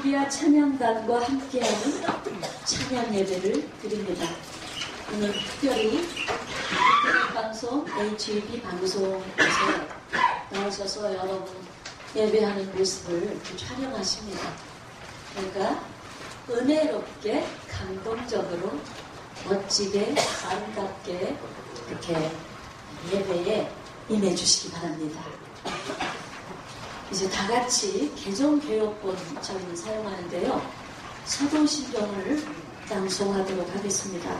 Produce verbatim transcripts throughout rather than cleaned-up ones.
율로기아 찬양단과 함께하는 찬양 예배를 드립니다. 오늘 특별히 인터넷 방송 에이치이비 방송에서 나오셔서 여러분 예배하는 모습을 촬영하십니다. 그러니까 은혜롭게 감동적으로 멋지게 아름답게 이렇게 예배에 임해주시기 바랍니다. 이제 다 같이 개정개혁본 저희는 사용하는데요. 사도신경을 낭송하도록 하겠습니다.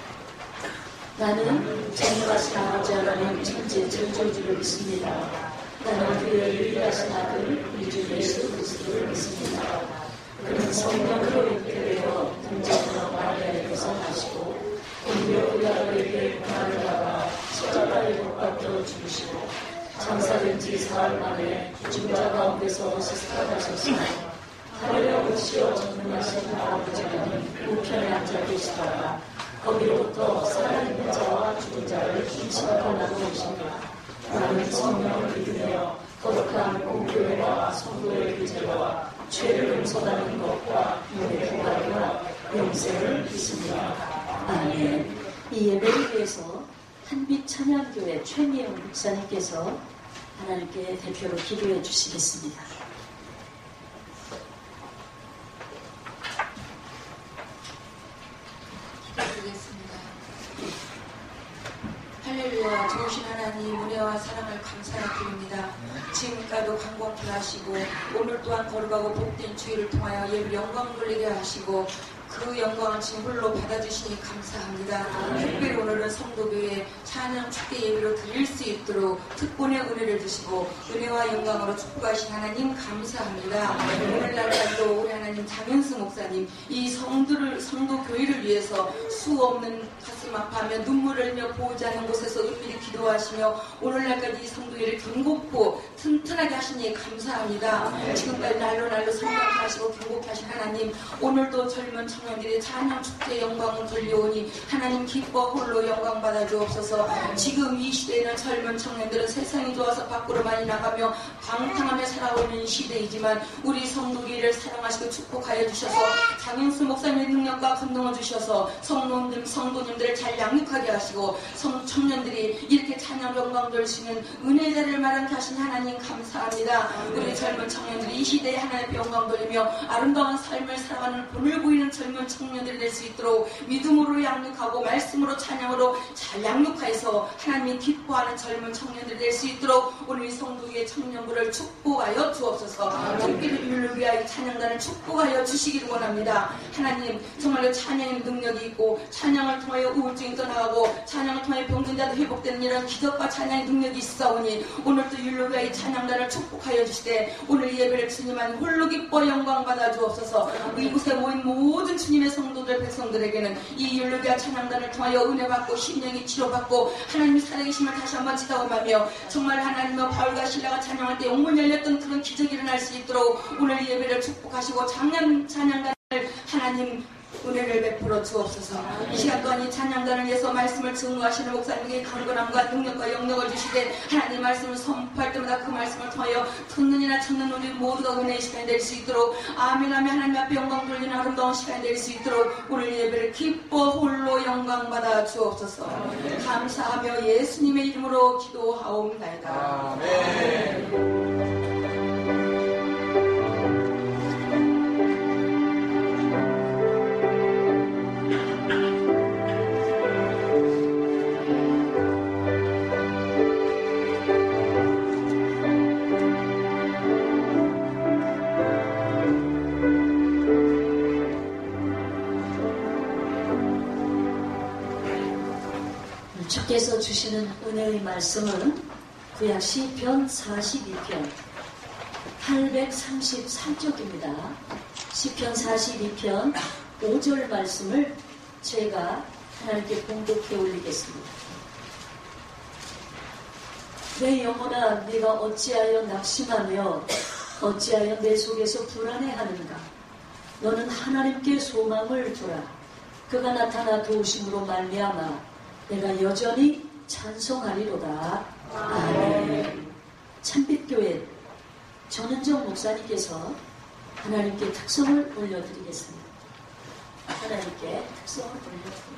나는 전능하신 아버지 하나님 천지의 창조주를 믿습니다. 나는 그의 유일하신 아들 우리 주 예수 그리스도를 믿습니다. 그는 성령으로 잉태되어 동정녀 마리아에게서 나시고 본디오 빌라도에게 고난을 받아 십자가에 못 박혀 죽으시고 장사된 지 사흘 만에 죽은 자 가운데서 살아나셨으며 하늘에 오시어 전능하신 아버지 하나님 우편에 앉아 계시다가 거기로부터 살아있는 자와 죽은 자를 심판하러 오십니다. 나는 성령을 믿으며 거룩한 공교회와 성도의 교제와 죄를 용서하는 것과 영의 부활과 영생을 믿습니다. 아멘. 이 예배를 위해서 한빛 찬양교회 최미영 목사님께서 하나님께 대표로 기도해 주시겠습니다. 기도드리겠습니다. 할렐루야. 좋으신 하나님 은혜와 사랑을 감사드립니다. 지금까지도 강공케 하시고 오늘 또한 거룩하고 복된 주의를 통하여 예배 영광 돌리게 하시고 그 영광을 지금 홀로 받아주시니 감사합니다. 특별히 오늘은 성도교회 찬양 축제 예배로 드릴 수 있도록 특권의 은혜를 주시고 은혜와 영광으로 축복하신 하나님 감사합니다. 오늘날까지도 우리 하나님 장현수 목사님 이 성도를 성도교회를 위해서 수 없는 가슴 아파하며 눈물을 흘며 보이지 않는 곳에서 은밀히 기도하시며 오늘날까지 이 성도교회를 견고고 튼튼하게 하시니 감사합니다. 지금까지 날로 날로 성장케 하시고 견고케 하신 하나님 오늘도 젊은 청년들의 찬양 축제의 영광을 돌려오니 하나님 기뻐 홀로 영광 받아 주옵소서. 지금 이 시대에는 젊은 청년들은 세상이 좋아서 밖으로 많이 나가며 방탕하며 살아오는 시대이지만 우리 성도교회를 사랑하시고 축복하여 주셔서 장현수 목사님의 능력과 감동을 주셔서 성도님, 성도님들을 잘 양육하게 하시고 성 청년들이 이렇게 찬양 영광 돌리시는 은혜자를 마련케 하신 하나님 감사합니다. 우리 젊은 청년들이 이 시대에 하나님의 영광 돌리며 아름다운 삶을 살아가는 본을 보이는 젊은 청년들이 될 수 있도록 믿음으로 양육하고 말씀으로 찬양으로 잘 양육하여서 하나님이 기뻐하는 젊은 청년들이 될 수 있도록 오늘 이 성도의 청년부를 축복하여 주옵소서. 특별히 율로기아의 찬양단을 축복하여 주시기를 원합니다. 하나님 정말로 찬양의 능력이 있고 찬양을 통하여 우울증이 떠나가고 찬양을 통하여 병든 자도 회복되는 이런 기적과 찬양의 능력이 있사오니 오늘도 율로기아의 찬양단을 축복하여 주시되 오늘 예배를 주님만 홀로 기뻐 영광 받아 주옵소서. 이곳에 모인 모든 주님의 성도들 백성들에게는 이 율로기아 찬양단을 통하여 은혜받고 심령이 치료받고 하나님이 살아계심을 다시 한번 지다움하며 정말 하나님과 바울과 신라가 찬양할 때 영문 열렸던 그런 기적이 일어날 수 있도록 오늘 예배를 축복하시고 작년 찬양단을 하나님 은혜를 베풀어 주옵소서. 이 시간 또한 이 찬양단을 위해서 말씀을 증거하시는 목사님에게 강건함과 능력과 영역을 주시되 하나님 말씀을 선포할 때마다 그 말씀을 통하여 듣는 이나 듣는 우리 모두가 은혜의 시간이 될 수 있도록 아멘 하며 하나님 앞에 영광 돌리는 아름다운 시간이 될 수 있도록 오늘 예배를 기뻐 홀로 영광 받아 주옵소서. 감사하며 예수님의 이름으로 기도하옵나이다. 아멘. 주께서 주시는 은혜의 말씀은 구약 시편 사십이 편 팔백삼십삼 쪽입니다. 시편 사십이 편 오 절 말씀을 제가 하나님께 봉독해 올리겠습니다. 내 영혼아 네가 어찌하여 낙심하며 어찌하여 내 속에서 불안해하는가. 너는 하나님께 소망을 두라. 그가 나타나 도우심으로 말미암아 내가 여전히 찬송하리로다. 아멘. 참빛교회 전은정 목사님께서 하나님께 특성을 올려드리겠습니다. 하나님께 특성을 올려드립니다.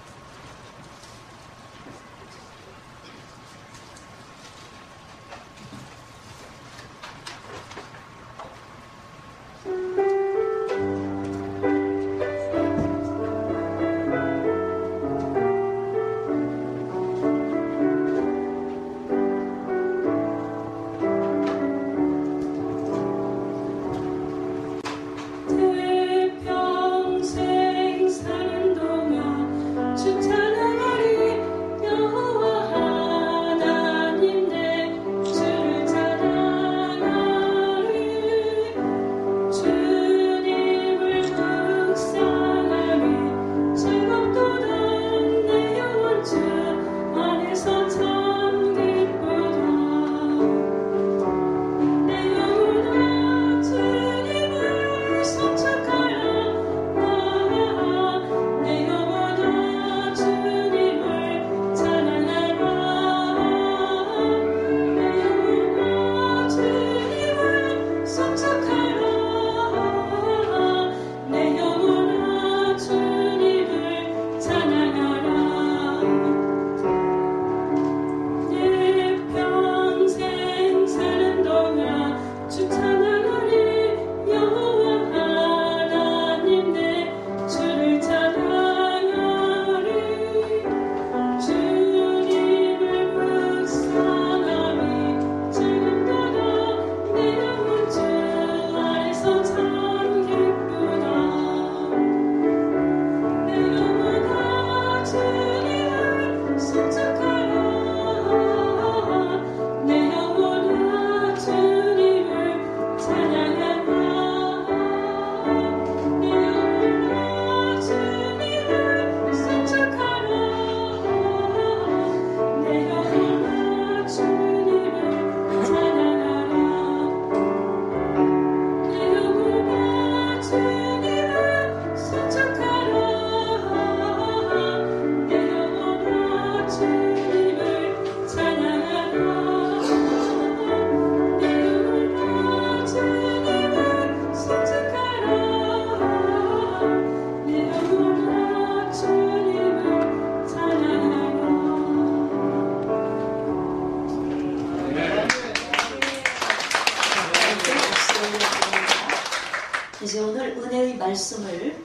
이제 오늘 은혜의 말씀을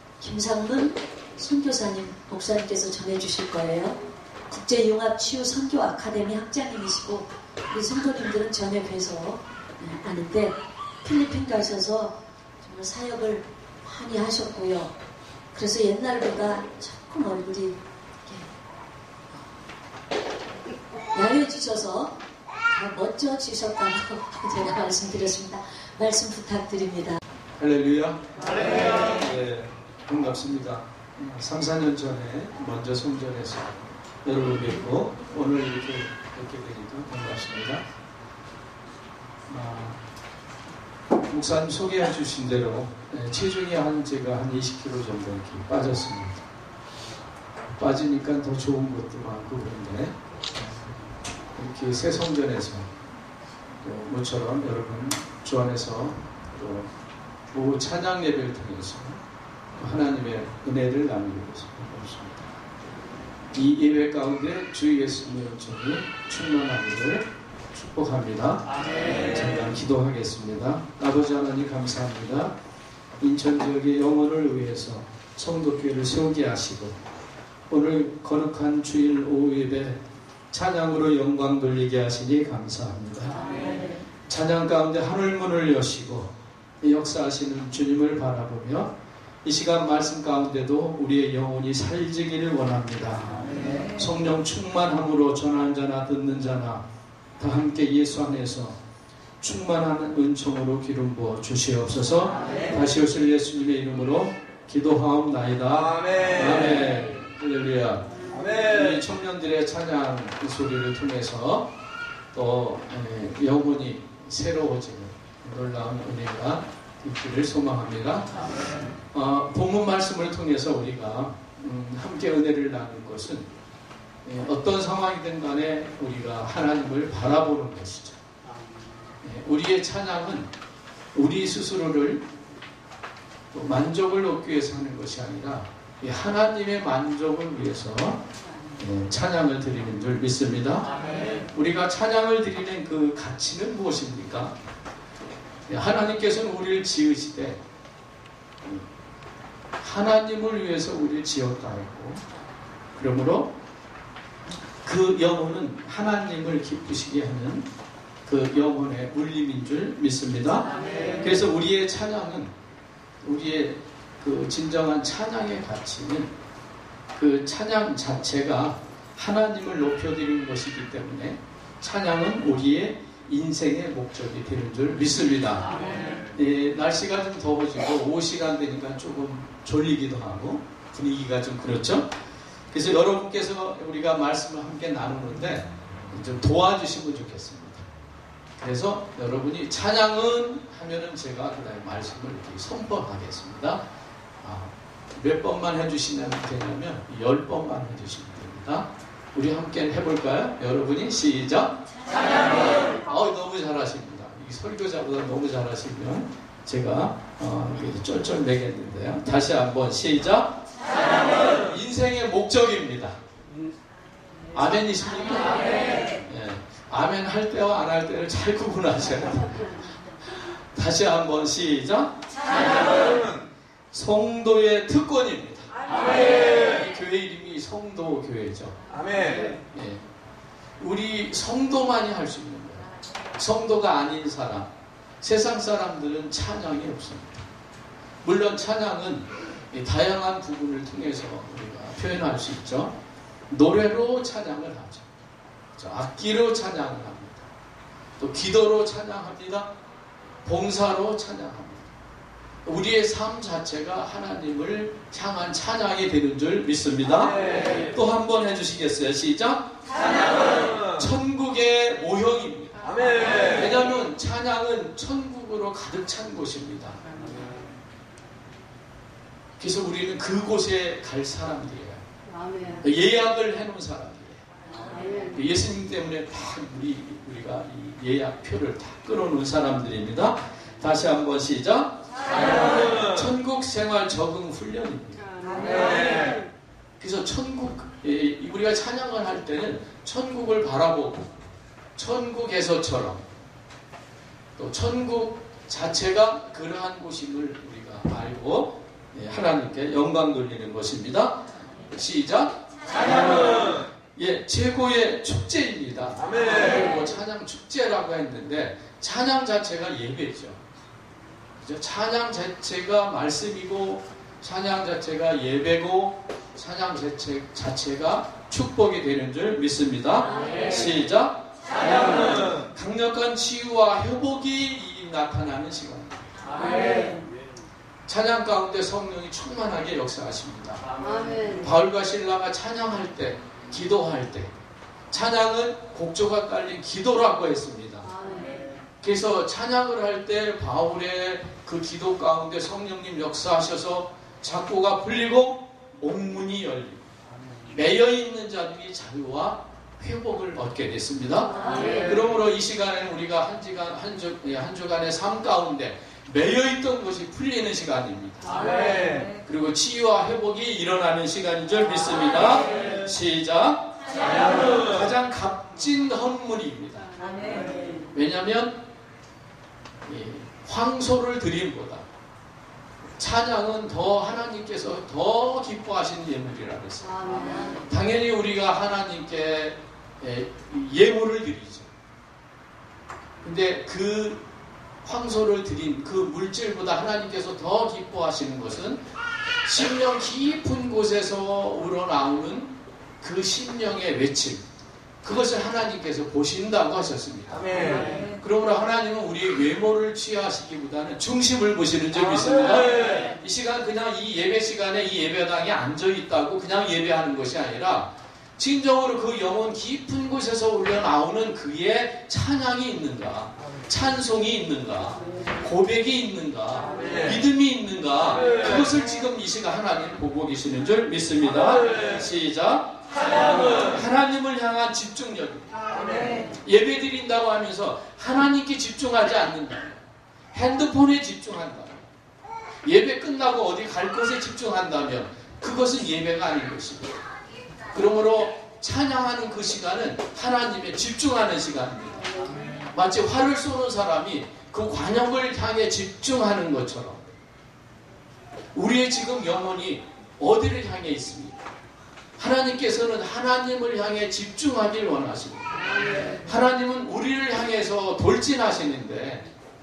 김상문 선교사님 목사님께서 전해주실 거예요. 국제융합치유 선교 아카데미 학장님이시고 우리 성도님들은 전혀 뵈서 아는데 필리핀 가셔서 정말 사역을 많이 하셨고요. 그래서 옛날보다 조금 얼굴이 야해지셔서 더 멋져지셨다고 제가 말씀드렸습니다. 말씀 부탁드립니다. 할렐루야. 할렐루야. 네, 반갑습니다. 삼, 사 년 전에 먼저 성전에서 여러분 뵙고 오늘 이렇게 뵙게 되니까 반갑습니다. 아, 목사님 소개해 주신 대로 체중이 한 제가 한 이십 킬로그램 정도 이렇게 빠졌습니다. 빠지니까 더 좋은 것도 많고 그런데 이렇게 새 성전에서 또 모처럼 여러분 주 안에서 또 오후 찬양 예배를 통해서 하나님의 은혜를 나누고 있습니다. 이 예배 가운데 주 예수님의 은총이 충만하기를 축복합니다. 아멘. 잠깐 기도하겠습니다. 아버지 하나님 감사합니다. 인천 지역의 영혼을 위해서 성도교회를 세우게 하시고 오늘 거룩한 주일 오후 예배 찬양으로 영광 돌리게 하시니 감사합니다. 아멘. 찬양 가운데 하늘문을 여시고 역사하시는 주님을 바라보며 이 시간 말씀 가운데도 우리의 영혼이 살지기를 원합니다. 아멘. 성령 충만함으로 전하는 자나 듣는 자나 다 함께 예수 안에서 충만한 은총으로 기름 부어 주시옵소서. 아멘. 다시 오실 예수님의 이름으로 기도하옵나이다. 아멘. 아멘. 할렐루야. 아멘. 우리 청년들의 찬양 소리를 통해서 또 영혼이 새로워지는 놀라운 은혜가 있기를 소망합니다. 어, 본문 말씀을 통해서 우리가 음, 함께 은혜를 나눌 것은 예, 어떤 상황이든 간에 우리가 하나님을 바라보는 것이죠. 예, 우리의 찬양은 우리 스스로를 만족을 얻기 위해서 하는 것이 아니라 하나님의 만족을 위해서 찬양을 드리는 줄 믿습니다. 우리가 찬양을 드리는 그 가치는 무엇입니까? 하나님께서는 우리를 지으시되 하나님을 위해서 우리를 지었다 했고, 그러므로 그 영혼은 하나님을 기쁘시게 하는 그 영혼의 울림인 줄 믿습니다. 그래서 우리의 찬양은, 우리의 그 진정한 찬양의 가치는 그 찬양 자체가 하나님을 높여드리는 것이기 때문에 찬양은 우리의 인생의 목적이 되는 줄 믿습니다. 예, 날씨가 좀 더워지고 오후 시간 되니까 조금 졸리기도 하고 분위기가 좀 그렇죠. 그래서 여러분께서 우리가 말씀을 함께 나누는데 좀 도와주시면 좋겠습니다. 그래서 여러분이 찬양은 하면은 제가 그 다음에 말씀을 이렇게 선포하겠습니다. 아, 몇 번만 해주시면 되냐면 열 번만 해주시면 됩니다. 우리 함께 해볼까요? 여러분이 시작! 찬양은! 어, 너무 잘하십니다. 이 설교자보다 너무 잘하시면 제가 어, 쩔쩔 매겠는데요. 다시 한번 시작! 찬양은! 인생의 목적입니다. 아멘이십니까? 아멘. 예. 아멘 할 때와 안 할 때를 잘 구분하셔야 돼요. 다시 한번 시작! 찬양은! 성도의 특권입니다. 아멘. 교회 이름이 성도 교회죠. 아멘. 예. 우리 성도만이 할 수 있는 거예요. 성도가 아닌 사람, 세상 사람들은 찬양이 없습니다. 물론 찬양은 다양한 부분을 통해서 우리가 표현할 수 있죠. 노래로 찬양을 하죠. 악기로 찬양을 합니다. 또 기도로 찬양합니다. 봉사로 찬양합니다. 우리의 삶 자체가 하나님을 향한 찬양이 되는 줄 믿습니다. 네. 또 한 번 해주시겠어요? 시작! 찬양은 천국의 모형입니다. 아멘. 왜냐하면 찬양은 천국으로 가득 찬 곳입니다. 그래서 우리는 그곳에 갈 사람들이에요. 아멘. 예약을 해놓은 사람들이에요. 아멘. 예수님 때문에 다 우리, 우리가 이 예약표를 다 끌어놓은 사람들입니다. 다시 한번 시작! 아멘. 천국 생활 적응 훈련입니다. 아멘. 그래서 천국, 우리가 찬양을 할 때는 천국을 바라보고 천국에서처럼 또 천국 자체가 그러한 곳임을 우리가 알고 하나님께 영광 돌리는 것입니다. 시작! 찬양은 예, 최고의 축제입니다. 아멘. 뭐 찬양 축제라고 했는데 찬양 자체가 예배죠. 찬양 자체가 말씀이고 찬양 자체가 예배고 찬양 자체, 자체가 축복이 되는 줄 믿습니다. 네. 시작! 찬양은 강력한 치유와 회복이 나타나는 시간입니다. 네. 찬양 가운데 성령이 충만하게 역사하십니다. 아멘. 바울과 실라가 찬양할 때, 기도할 때 찬양은 곡조가 깔린 기도라고 했습니다. 아멘. 그래서 찬양을 할 때 바울의 그 기도 가운데 성령님 역사하셔서 작고가 풀리고 옥문이 열리고 매여있는 자들이 자유와 회복을 얻게 됐습니다. 아멘. 그러므로 이 시간에는 우리가 한 시간, 한, 주, 한 주간의 삶 가운데 매여있던 것이 풀리는 시간입니다. 아멘. 그리고 치유와 회복이 일어나는 시간인 줄 믿습니다. 아멘. 시작! 찬양은 가장 값진 헌물입니다. 아멘. 왜냐하면 황소를 드림보다 찬양은 더 하나님께서 더 기뻐하시는 예물이라고 했어요. 아멘. 당연히 우리가 하나님께 예물을 드리죠. 근데 그 황소를 드린 그 물질보다 하나님께서 더 기뻐하시는 것은 심령 깊은 곳에서 우러나오는 그 심령의 외침, 그것을 하나님께서 보신다고 하셨습니다. 아멘. 그러므로 하나님은 우리의 외모를 취하시기보다는 중심을 보시는 줄 믿습니다. 아멘. 이 시간 그냥 이 예배 시간에 이 예배당에 앉아있다고 그냥 예배하는 것이 아니라 진정으로 그 영혼 깊은 곳에서 올려나오는 그의 찬양이 있는가, 찬송이 있는가, 고백이 있는가, 믿음이 있는가, 그것을 지금 이 시간 하나님 보고 계시는 줄 믿습니다. 시작! 하나님을 향한 집중력입니다. 예배 드린다고 하면서 하나님께 집중하지 않는다. 핸드폰에 집중한다. 예배 끝나고 어디 갈 것에 집중한다면 그것은 예배가 아닌 것입니다. 그러므로 찬양하는 그 시간은 하나님에 집중하는 시간입니다. 마치 활을 쏘는 사람이 그 관역을 향해 집중하는 것처럼 우리의 지금 영혼이 어디를 향해 있습니까? 하나님께서는 하나님을 향해 집중하길 원하십니다. 하나님은 우리를 향해서 돌진하시는데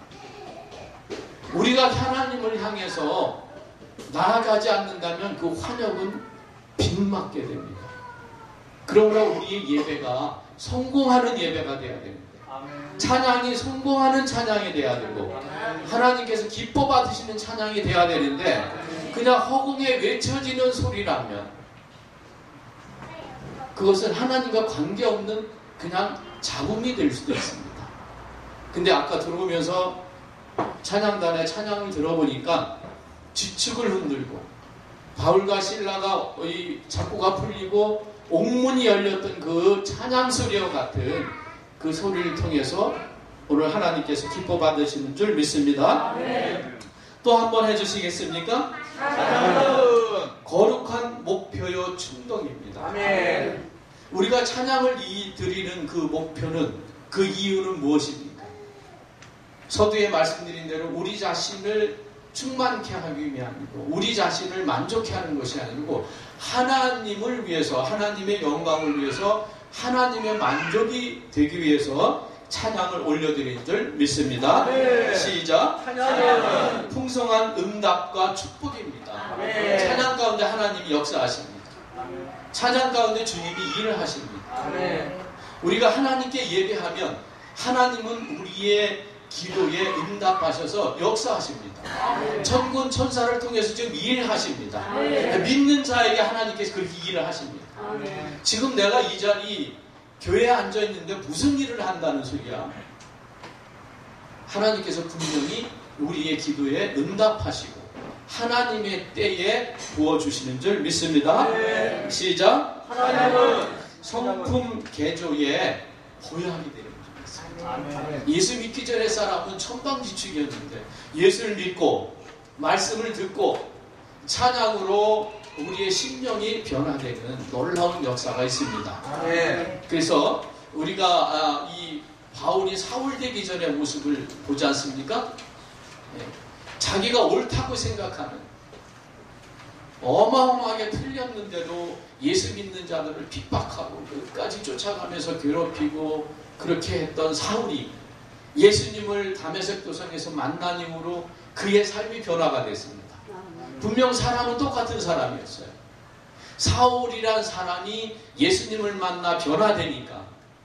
우리가 하나님을 향해서 나아가지 않는다면 그 환역은 빗맞게 됩니다. 그러므로 우리의 예배가 성공하는 예배가 되어야 됩니다. 찬양이 성공하는 찬양이 되어야 되고 하나님께서 기뻐 받으시는 찬양이 되어야 되는데 그냥 허공에 외쳐지는 소리라면 그것은 하나님과 관계없는 그냥 잡음이 될 수도 있습니다. 근데 아까 들어오면서 찬양단의 찬양을 들어보니까 지축을 흔들고 바울과 실라가 이 작고가 풀리고 옥문이 열렸던 그 찬양 소리와 같은 그 소리를 통해서 오늘 하나님께서 기뻐 받으시는 줄 믿습니다. 또 한 번 해주시겠습니까? 찬양은 거룩한 목표요 충동입니다. 아멘. 우리가 찬양을 드리는 그 목표는 그 이유는 무엇입니까? 서두에 말씀드린 대로 우리 자신을 충만케 하기 위함이고 우리 자신을 만족케 하는 것이 아니고 하나님을 위해서 하나님의 영광을 위해서 하나님의 만족이 되기 위해서 찬양을 올려드린 줄 믿습니다. 네. 시작. 찬양은 풍성한 응답과 축복입니다. 네. 찬양 가운데 하나님이 역사하십니다. 네. 찬양 가운데 주님이 일을 하십니다. 네. 우리가 하나님께 예배하면 하나님은 우리의 기도에 응답하셔서 역사하십니다. 네. 천군 천사를 통해서 지금 일하십니다. 네. 믿는 자에게 하나님께서 그렇게 일을 하십니다. 네. 지금 내가 이 자리 교회에 앉아있는데 무슨 일을 한다는 소리야? 하나님께서 분명히 우리의 기도에 응답하시고 하나님의 때에 부어주시는 줄 믿습니다. 네. 시작. 하나님은 성품 개조에 보약이 되는 줄 믿습니다. 예수 믿기 전에 사람은 천방지축이었는데 예수를 믿고 말씀을 듣고 찬양으로 우리의 심령이 변화되는 놀라운 역사가 있습니다. 네. 그래서 우리가 이 바울이 사울되기 전의 모습을 보지 않습니까? 네. 자기가 옳다고 생각하는 어마어마하게 틀렸는데도 예수 믿는 자들을 핍박하고 끝까지 쫓아가면서 괴롭히고 그렇게 했던 사울이 예수님을 다메섹 도상에서 만난 이후로 그의 삶이 변화가 됐습니다. 분명 사람은 똑같은 사람이었어요. 사울이란 사람이 예수님을 만나 변화되니까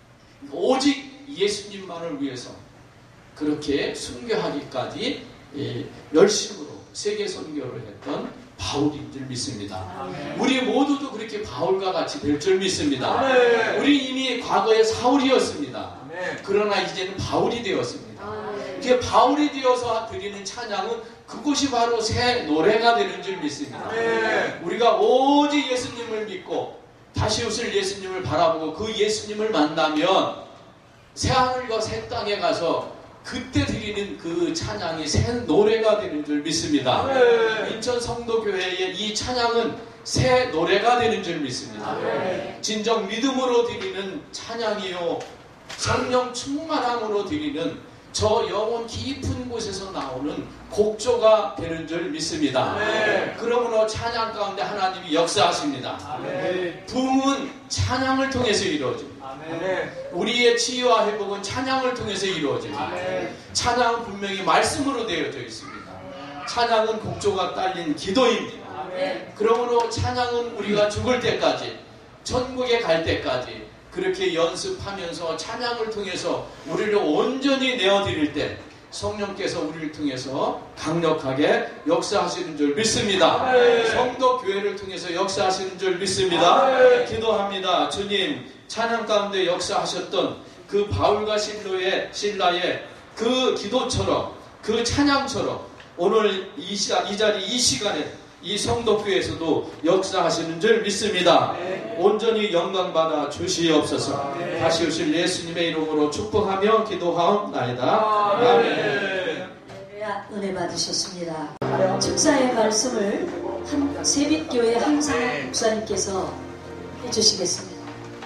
오직 예수님만을 위해서 그렇게 순교하기까지 열심으로 세계 선교를 했던 바울인 줄 믿습니다. 우리 모두도 그렇게 바울과 같이 될 줄 믿습니다. 우리 이미 과거에 사울이었습니다. 그러나 이제는 바울이 되었습니다. 이게 바울이 되어서 드리는 찬양은 그것이 바로 새 노래가 되는 줄 믿습니다. 네. 우리가 오직 예수님을 믿고 다시 오실 예수님을 바라보고 그 예수님을 만나면 새 하늘과 새 땅에 가서 그때 드리는 그 찬양이 새 노래가 되는 줄 믿습니다. 네. 인천 성도교회의 이 찬양은 새 노래가 되는 줄 믿습니다. 네. 진정 믿음으로 드리는 찬양이요 성령 충만함으로 드리는 저 영혼 깊은 곳에서 나오는 곡조가 되는 줄 믿습니다. 네. 그러므로 찬양 가운데 하나님이 역사하십니다. 네. 부흥은 찬양을 통해서 이루어집니다. 네. 우리의 치유와 회복은 찬양을 통해서 이루어집니다. 네. 찬양은 분명히 말씀으로 되어져 있습니다. 찬양은 곡조가 딸린 기도입니다. 네. 그러므로 찬양은 우리가 죽을 때까지 천국에 갈 때까지 그렇게 연습하면서 찬양을 통해서 우리를 온전히 내어드릴 때 성령께서 우리를 통해서 강력하게 역사하시는 줄 믿습니다. 네. 성도 교회를 통해서 역사하시는 줄 믿습니다. 네. 기도합니다. 주님, 찬양 가운데 역사하셨던 그 바울과 실로의, 실라의 그 기도처럼 그 찬양처럼 오늘 이, 시간, 이 자리 이 시간에 이 성도교회에서도 역사하시는 줄 믿습니다. 네. 온전히 영광받아 주시옵소서. 네. 다시 오실 예수님의 이름으로 축복하며 기도하옵나이다. 아멘. 아멘. 다 은혜 받으셨습니다. 축사의 말씀을 한, 세빛교회 한상욱 목사님께서 해주시겠습니다.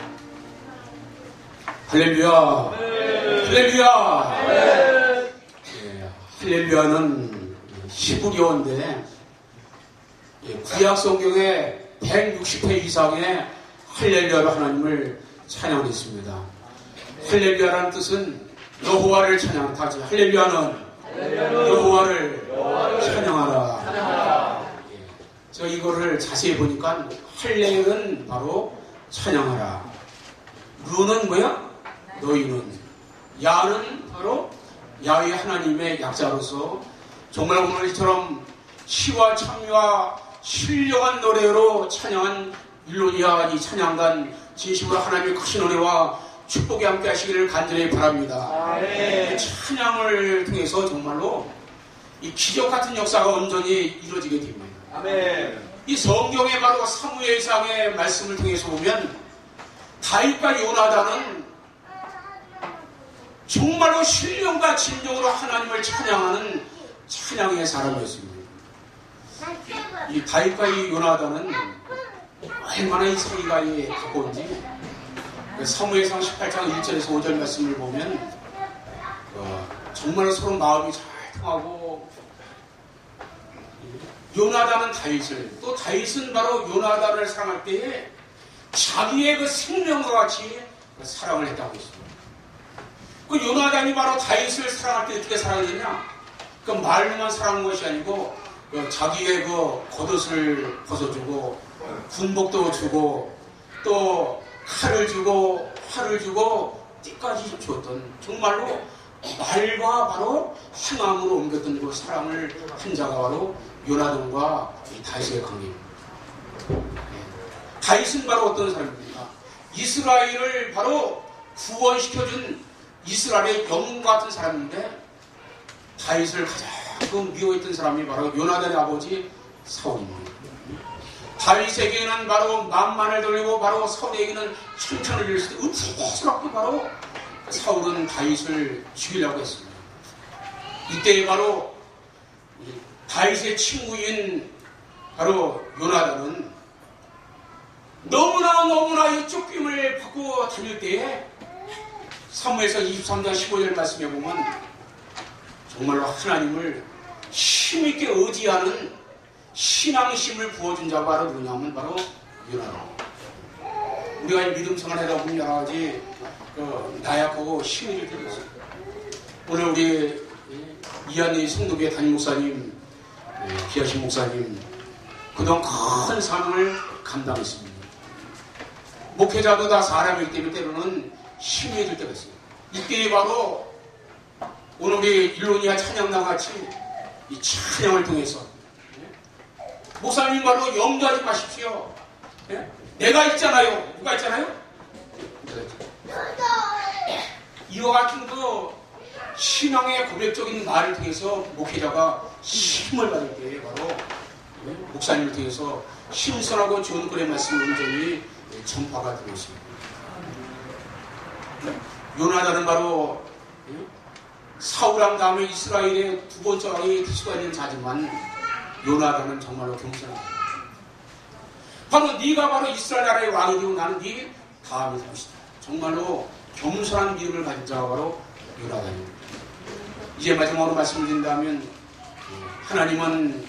할렐루야, 할렐루야. 예, 할렐루야는 히브리어인데 예, 구약 성경에 백육십 회 이상의 할렐루야로 하나님을 찬양했습니다. 할렐루야라는 뜻은 여호와를 찬양. 다시 할렐루야는 여호와를 찬양하라. 예, 제가 이거를 자세히 보니까 할렐은 바로 찬양하라. 루는 뭐야? 너희는. 야는 바로 야훼 하나님의 약자로서 정말 오늘처럼 시와 참미와 신령한 노래로 찬양한 일로니아 이 찬양단 진심으로 하나님의 크신 은혜와 축복에 함께 하시기를 간절히 바랍니다. 이 찬양을 통해서 정말로 이 기적 같은 역사가 온전히 이루어지게 됩니다. 아멘. 이 성경의 바로 사무엘상의 말씀을 통해서 보면 다윗과 요나단은 정말로 신령과 진정으로 하나님을 찬양하는 찬양의 사람이었습니다. 이 다윗과 이 요나단은 얼마나 이 사이가 가까운지 사무엘상 십팔 장 일 절에서 오 절 말씀을 보면 어, 정말 서로 마음이 잘 통하고 요나단은 다윗을 또 다윗은 바로 요나단을 사랑할 때에 자기의 그 생명과 같이 그 사랑을 했다고 했습니다. 그 요나단이 바로 다윗을 사랑할 때 어떻게 사랑했냐? 그 말로만 사랑한 것이 아니고 그 자기의 그 겉옷을 벗어주고 군복도 주고 또 칼을 주고 활을 주고 띠까지 주었던 정말로 말과 바로 행함으로 옮겼던 그 사랑을 한 자가 바로 요나단과 다윗의 관계입니다. 다윗은 바로 어떤 사람입니까? 이스라엘을 바로 구원시켜준 이스라엘의 영웅 같은 사람인데 다윗을 가장 미워했던 사람이 바로 요나단의 아버지 사울입니다. 다윗에게는 바로 만만을 돌리고 바로 사울에게는 천천을 일을 때 은혜스럽게 바로 사울은 다윗을 죽이려고 했습니다. 이때 바로 다윗의 친구인 바로 요나단은 너무나 너무나 이 쫓김을 받고 다닐 때에 사무엘상 이십삼 장 십오 절 말씀에 보면 정말로 하나님을 힘있게 의지하는 신앙심을 부어준 자가 바로 누구냐면 바로 요나단. 우리가 이 믿음 생활을 하다 보면 여러 가지 그 나약하고 힘이 들 때도 있어요. 오늘 우리 이한리 성도교회 담임 목사님, 귀하신 목사님 그동안 큰 사명을 감당했습니다. 목회자도 다 사람이기 때문에 때로는 힘이 들 때가 있어요. 이때 바로 오늘 우리 일로니아 찬양단 같이 이 찬양을 통해서 목사님 바로 염두하지 마십시오. 예? 내가 있잖아요. 누가 있잖아요? 이와 같은 그 신앙의 고백적인 말을 통해서 목회자가 힘을 받을 때 바로 예? 목사님을 통해서 신선하고 좋은 글의 말씀 온전히 전파가 되고 있습니다. 요나단은 바로 예? 사울왕 다음에 이스라엘의 두 번째 왕이 될 수가 있는 자지만 요나단은 정말로 겸손합니다. 바로 네가 바로 이스라엘 나라의 왕이 되고 나는 네 다음이 될 것이다. 정말로 겸손한 믿음을 가진 자가 바로 요나단입니다. 이제 마지막으로 말씀드린다면 하나님은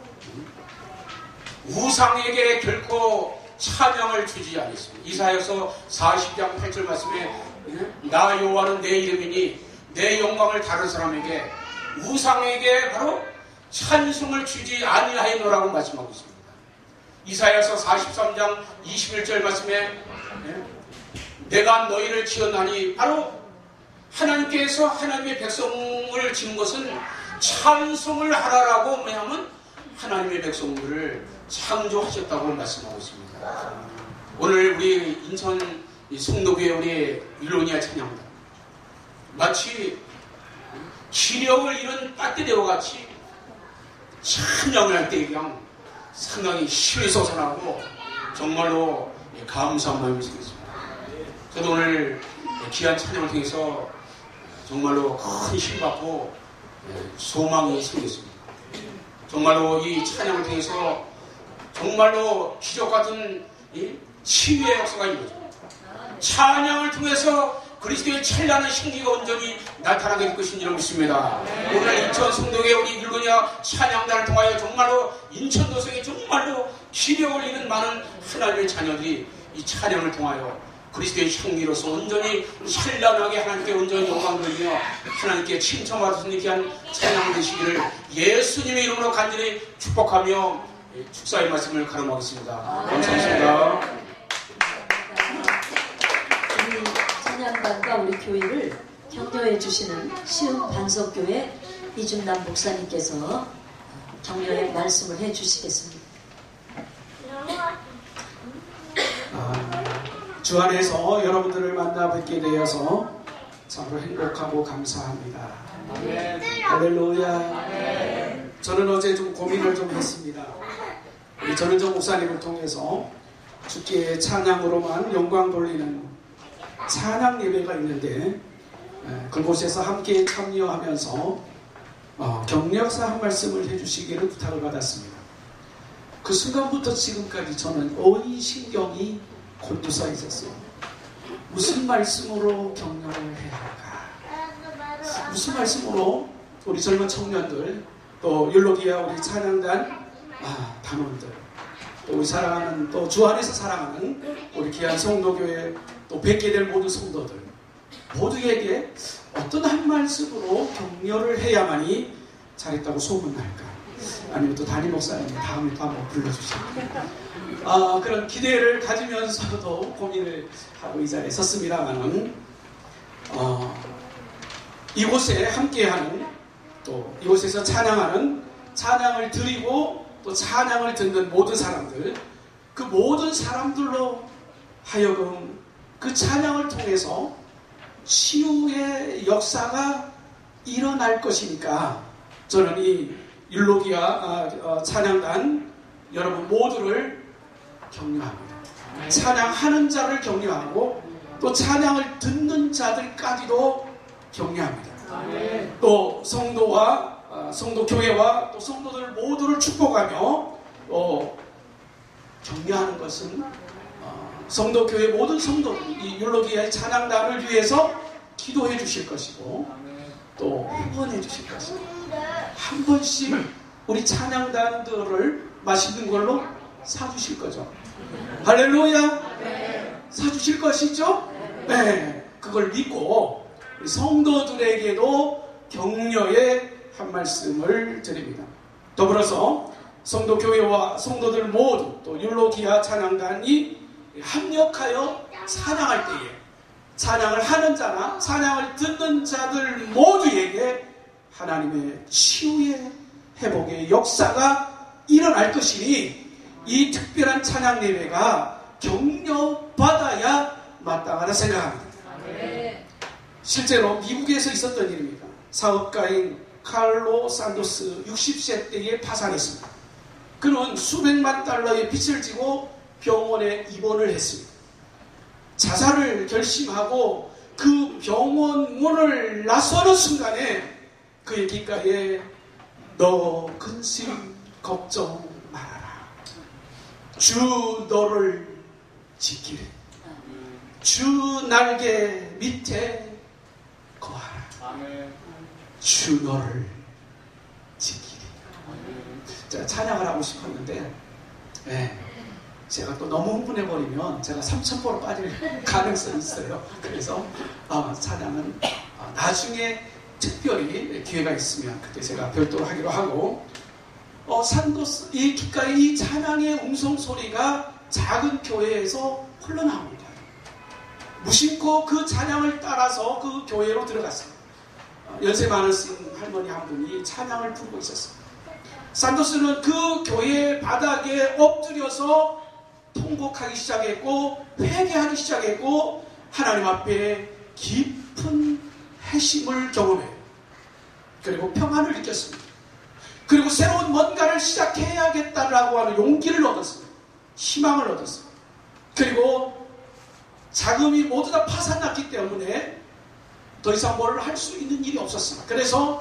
우상에게 결코 찬양을 주지 않았습니다. 이사야서 사십 장 팔 절 말씀에 나 여호와는 내 이름이니 내 영광을 다른 사람에게 우상에게 바로 찬송을 주지 아니하였노라고 말씀하고 있습니다. 이사야서 사십삼 장 이십일 절 말씀에 내가 너희를 지었나니 바로 하나님께서 하나님의 백성을 지은 것은 찬송을 하라라고 뭐냐면 하나님의 백성들을 창조하셨다고 말씀하고 있습니다. 오늘 우리 인천 성도교회 우리 일로니아 찬양단 마치 기력을 잃은 배터리와 같이 찬양을 할 때 그냥 상당히 힘이 솟아나고 정말로 감사한 마음이 생겼습니다. 저도 오늘 귀한 찬양을 통해서 정말로 큰 힘 받고 소망이 생겼습니다. 정말로 이 찬양을 통해서 정말로 기적 같은 이 치유의 역사가 이루어져 찬양을 통해서 그리스도의 찬란한 신기가 온전히 나타나게 될 것인 줄 믿습니다. 오늘 인천 성도의 우리 율로니아 찬양단을 통하여 정말로 인천도성에 정말로 기력을 잃은 많은 하나님의 자녀들이 이 찬양을 통하여 그리스도의 향기로서 온전히 찬란하게 하나님께 온전히 영광 돌리며 하나님께 칭찬받으시는 귀한 찬양 되시기를 예수님의 이름으로 간절히 축복하며 축사의 말씀을 가름하겠습니다. 감사합니다. 우리 찬양단과 우리 교회를 격려해 주시는 시흥 반석교회 이준남 목사님께서 격려의 말씀을 해 주시겠습니다. 아, 주 안에서 여러분들을 만나 뵙게 되어서 참으로 행복하고 감사합니다. 아멘. 할렐루야. 아멘. 저는 어제 좀 고민을 좀 했습니다. 우리 전은정 목사님을 통해서 주께 찬양으로만 영광 돌리는 찬양 예배가 있는데 그곳에서 함께 참여하면서 어, 격려사 한 말씀을 해주시기를 부탁을 받았습니다. 그 순간부터 지금까지 저는 온 신경이 곤두서 있었어요. 무슨 말씀으로 격려를 해야 할까? 무슨 말씀으로 우리 젊은 청년들, 또 율로기아 우리 찬양단 아, 단원들, 또 우리 사랑하는 또 주 안에서 사랑하는 우리 귀한 성도교회 또 뵙게 될 모든 성도들 모두에게 어떤 한 말씀으로 격려를 해야만이 잘했다고 소문날까? 아니면 또 담임 목사님 다음에 또 한번 불러주실까? 아, 그런 기대를 가지면서도 고민을 하고 이 자리에 섰습니다만은 어, 이곳에 함께하는 또 이곳에서 찬양하는 찬양을 드리고 또 찬양을 듣는 모든 사람들 그 모든 사람들로 하여금 그 찬양을 통해서 치유의 역사가 일어날 것이니까 저는 이 율로기아 아, 어, 찬양단 여러분 모두를 격려합니다. 찬양하는 자를 격려하고 또 찬양을 듣는 자들까지도 격려합니다. 또 성도와 어, 성도 교회와 또 성도들 모두를 축복하며 또 격려하는 것은 어, 성도 교회 모든 성도들 이 율로기아의 찬양단을 위해서 기도해 주실 것이고 또 후원해 주실 것이고 한 번씩 우리 찬양단들을 맛있는 걸로 사주실 거죠. 할렐루야. 네. 사주실 것이죠. 네. 그걸 믿고 우리 성도들에게도 격려의 한 말씀을 드립니다. 더불어서 성도 교회와 성도들 모두 또 율로기아 찬양단이 합력하여 찬양할 때에 찬양을 하는 자나 찬양을 듣는 자들 모두에게 하나님의 치유의 회복의 역사가 일어날 것이니 이 특별한 찬양 예배가 격려받아야 마땅하다 생각합니다. 실제로 미국에서 있었던 일입니다. 사업가인 칼로 산도스 육십 세 때에 파산했습니다. 그는 수백만 달러의 빚을 지고 병원에 입원을 했습니다. 자살을 결심하고 그 병원 문을 나서는 순간에 그의 귓가에 너 근심 걱정 말아라. 주 너를 지키리. 주 날개 밑에 거하라. 주 너를 지키리. 제가 찬양을 하고 싶었는데 네, 제가 또 너무 흥분해버리면 제가 삼천포로 빠질 가능성이 있어요. 그래서 어, 찬양은 어, 나중에 특별히 기회가 있으면 그때 제가 별도로 하기로 하고 어, 산도스 이 귓가에 이 찬양의 음성 소리가 작은 교회에서 흘러나옵니다. 무심코 그 찬양을 따라서 그 교회로 들어갔습니다. 어, 연세 많으신 할머니 한 분이 찬양을 부르고 있었습니다. 산도스는 그 교회 바닥에 엎드려서 통곡하기 시작했고 회개하기 시작했고 하나님 앞에 깊은 회심을 경험해요. 그리고 평안을 느꼈습니다. 그리고 새로운 뭔가를 시작해야겠다라고 하는 용기를 얻었습니다. 희망을 얻었습니다. 그리고 자금이 모두 다 파산났기 때문에 더 이상 뭘 할 수 있는 일이 없었습니다. 그래서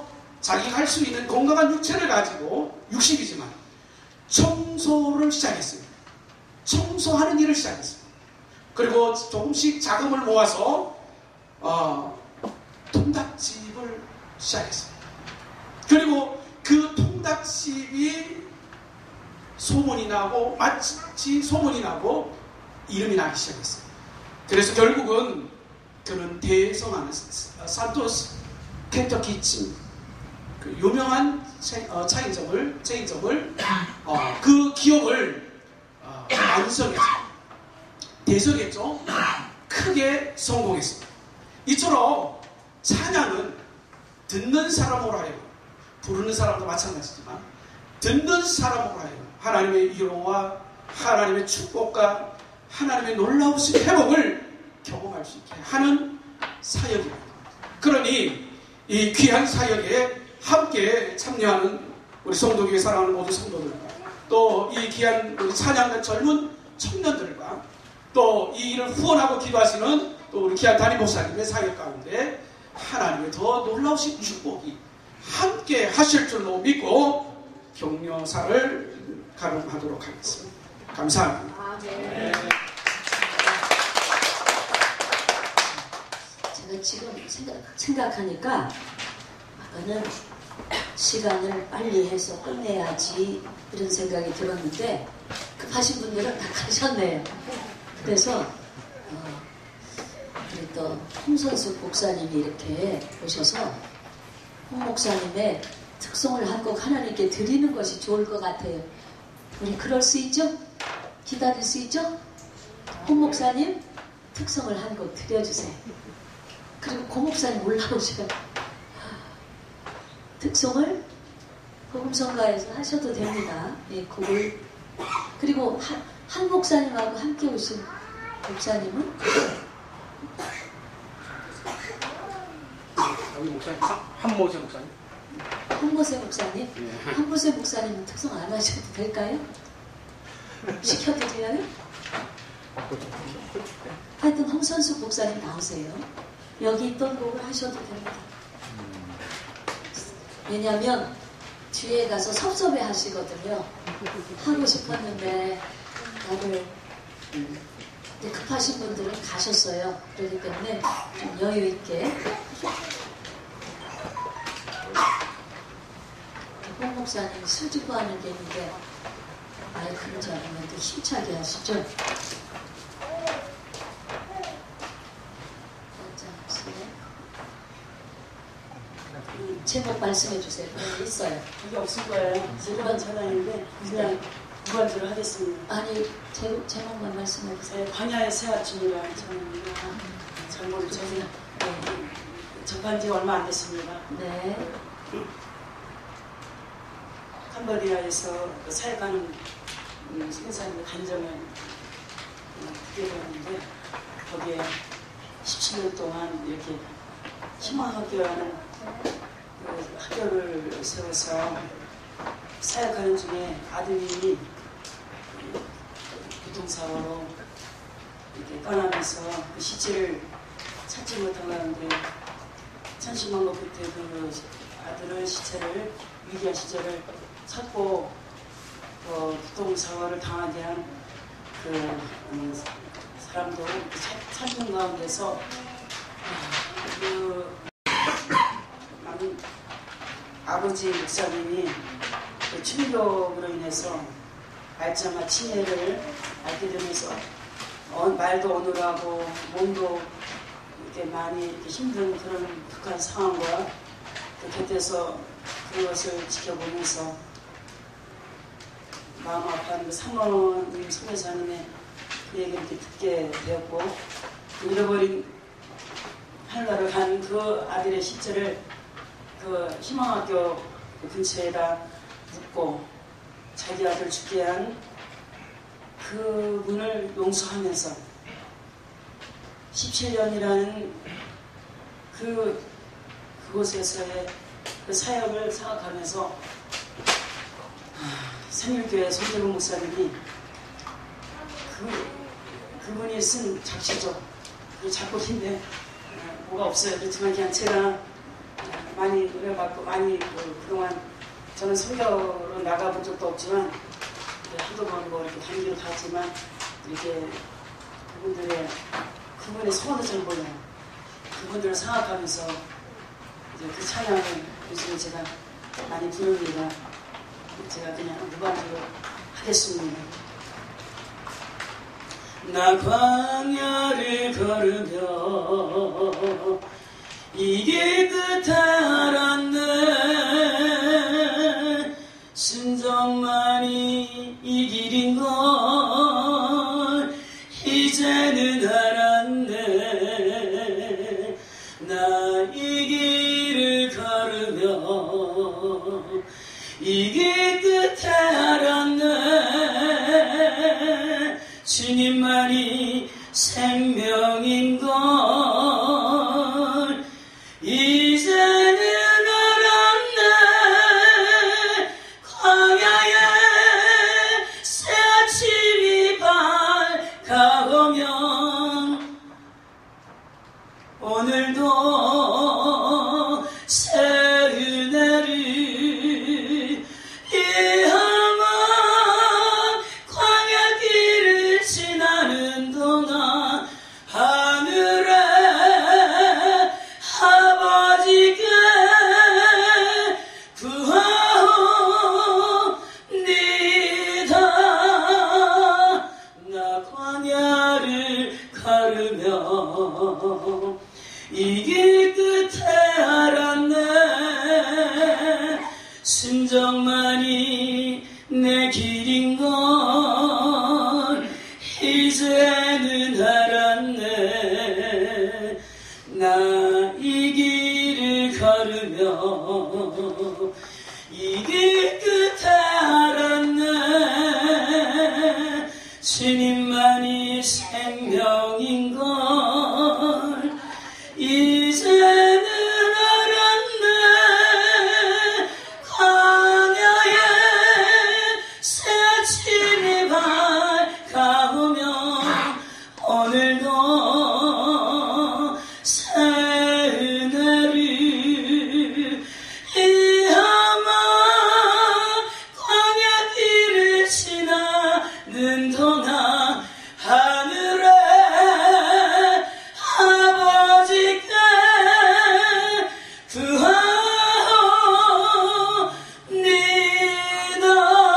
자기가 할 수 있는 건강한 육체를 가지고 육십이지만 청소를 시작했습니다. 청소하는 일을 시작했습니다. 그리고 조금씩 자금을 모아서 어, 통닭집을 시작했습니다. 그리고 그 통닭집이 소문이 나고 마치 소문이 나고 이름이 나기 시작했어요. 그래서 결국은 그는 대성하는 산토스 켄터키집 그 유명한 차인점을 체인점을 어, 그 기업을 어, 완성했죠. 대성했죠. 크게 성공했습니다. 이처럼 찬양은 듣는 사람으로 하여금, 부르는 사람도 마찬가지지만 듣는 사람으로 하여금 하나님의 위로와 하나님의 축복과 하나님의 놀라우신 회복을 경험할 수 있게 하는 사역입니다. 그러니 이 귀한 사역에 함께 참여하는 우리 성도교회 사랑하는 모든 성도들과 또 이 귀한 우리 찬양단 젊은 청년들과 또 이 일을 후원하고 기도하시는 또 우리 귀한 담임 목사님의 사역 가운데 하나님의 더 놀라우신 축복이 함께 하실 줄로 믿고 격려사를 가름하도록 하겠습니다. 감사합니다. 아, 네. 제가 지금 생각, 생각하니까 아까는 시간을 빨리 해서 끝내야지 이런 생각이 들었는데 급하신 분들은 다 가셨네요. 그래서 어, 우리 또 홍선숙 목사님이 이렇게 오셔서 홍 목사님의 특송을 한 곡 하나님께 드리는 것이 좋을 것 같아요. 우리 그럴 수 있죠? 기다릴 수 있죠? 홍 목사님 특송을 한 곡 드려주세요. 그리고 고 목사님 올라오셔요. 특송을 복음성가에서 하셔도 됩니다. 예, 곡을. 그리고 한, 한 목사님하고 함께 오신 목사님은 여기 목사님, 한모세 목사님. 한모세 목사님? 예. 한모세 목사님은 특송 안 하셔도 될까요? 시켜드려요? 하여튼 홍선숙 목사님 나오세요. 여기 있던 곡을 하셔도 됩니다. 왜냐하면 뒤에 가서 섭섭해 하시거든요. 하고 싶었는데 다들 근데 급하신 분들은 가셨어요. 그렇기 때문에 좀 여유 있게 홍 목사님 수줍어 하는 게 있는데 마이크를 잡으면 또 힘차게 하시죠. 제목 말씀해 주세요. 네, 있어요. 그게 없을 거예요. 제목은 전화인데 그냥 무반주를 하겠습니다. 아니 제, 제목만 말씀해 주세요. 네, 광야의 새 아침이라는 전입니다. 전곡을 저기 네, 접한 지 얼마 안 됐습니다. 네. 캄보디아에서 그 사역하는 음, 선생님의 간정을 듣게 되었는데 거기에 십칠 년 동안 이렇게 희망학교라는 그 학교를 세워서 사역하는 중에 아드님이 교통사고로 이렇게 떠나면서 그 시체를 찾지 못하는데 천신만고 끝에 그 아들의 시체를 위기한 시절을 찾고 어, 교통사고를 당하게 한 그 음, 사람도 찾, 찾는 가운데서 그 많은 아버지 목사님이 그 충격으로 인해서 알츠하이머 치매를 앓게 되면서 어, 말도 어눌하고 몸도 이렇게 많이 이렇게 힘든 그런 극한 상황과 그 곁에서 그것을 지켜보면서 마음 아파하는 그 사모님 소개사님의 그 얘기를 이렇게 듣게 되었고 잃어버린 하늘나라를 간 그 아들의 시체를 그 희망학교 근처에다 묻고 자기 아들 죽게 한 그분을 용서하면서 십칠 년이라는 그 그곳에서의 그 사역을 생각하면서 삼일교회 손대문 목사님이 그, 그분이 쓴 작시죠. 그 작곡인데 뭐가 없어요. 그렇지만 그냥 제가 많이 은혜받고 많이 그, 그동안 저는 성교로 나가본 적도 없지만 한두 번 뭐 이렇게 단기로 갔지만 이렇게 그분들의 그분의 소원을 좀 몰라요. 그분들을 생각하면서 이제 그 찬양을 요즘에 제가 많이 부릅니다. 제가 그냥 무반주로 하겠습니다. 나 광야를 걸으며 이길 끝에 알았네. 순정만이 이 길인 걸 이제는 알았네. 나 이 길을 걸으며 이길 끝에 알았네. 주님만이 생명인 걸 이제는 알았네. 광야에 새 아침이 밝아오면 오늘도 새 은혜를 이하만 광야 길을 지나는 동안 하늘에 아버지께 구하옵니다. 나 광야를 걸으며 이 길 끝에 알았네. 순정만이 내 길인 걸 이제는 알았네. 나 이 길을 걸으며 이 길 끝에 알았네. 주님만이 생명인 걸 이제는 알았네. 광야에 새 아침이 밝아오면 오늘도 새 은혜를 이하만 광야 길을 지나는 동안 하늘에 아버지께 구하옵니다.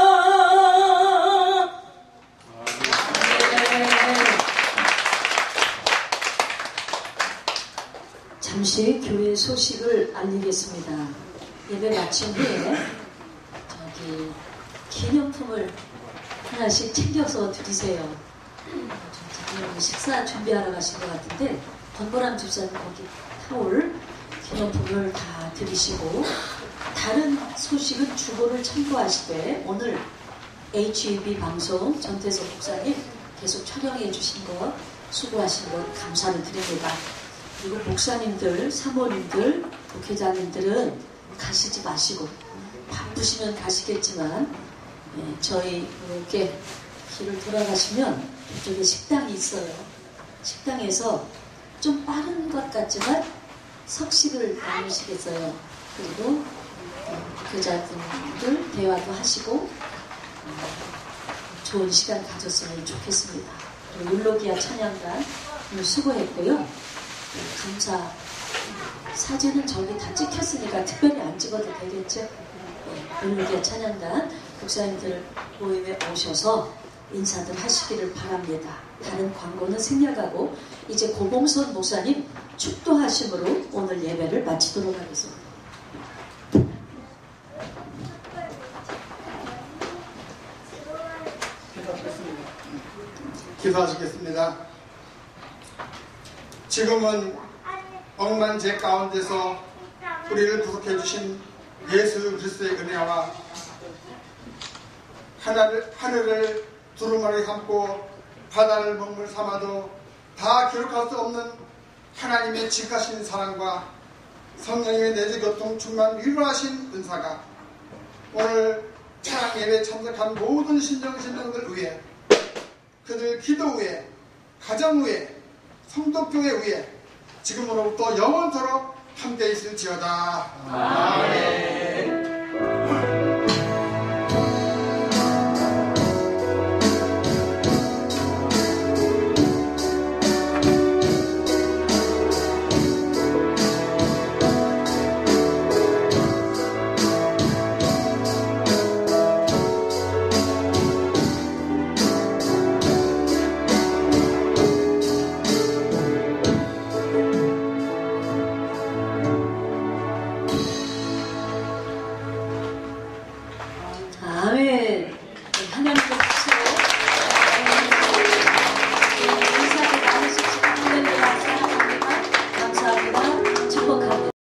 잠시 교회 소식을 알리겠습니다. 예배 마친 후에 저기 기념품을 하나씩 챙겨서 드리세요. 지금 식사 준비하러 가신 것 같은데 권보람 집사님 거기 타올 기념품을 다 드리시고 다른 소식은 주보를 참고하시되 오늘 에이치유비 방송 전태석 목사님 계속 촬영해 주신 것 수고하신 것 감사를 드립니다. 그리고 목사님들, 사모님들, 목회자님들은 가시지 마시고 바쁘시면 가시겠지만 예, 저희 이렇게 길을 돌아가시면 이쪽에 식당이 있어요. 식당에서 좀 빠른 것 같지만 석식을 나누시겠어요. 그리고 목회자분들 대화도 하시고 어, 좋은 시간 가졌으면 좋겠습니다. 그리고 율로기아 찬양단 수고했고요. 감사 사진은 저기 다 찍혔으니까 특별히 안 찍어도 되겠죠. 율로기아 찬양단 목사님들 모임에 오셔서 인사들 하시기를 바랍니다. 다른 광고는 생략하고 이제 고봉선 목사님 축도하심으로 오늘 예배를 마치도록 하겠습니다. 기도하시겠습니다. 지금은 억만 죄 가운데서 우리를 구속해 주신 예수 그리스도의 은혜와 하늘을, 하늘을 두루마리 삼고 바다를 먹물 삼아도 다 기록할 수 없는 하나님의 지극하신 사랑과 성령의 내주 교통 충만 위로하신 은사가 오늘 찬양 예배에 참석한 모든 신정 신령들 위해 그들 기도 위에 가정 위에 성도교회 위에 지금으로부터 영원토록 함께 있을지어다. 아멘.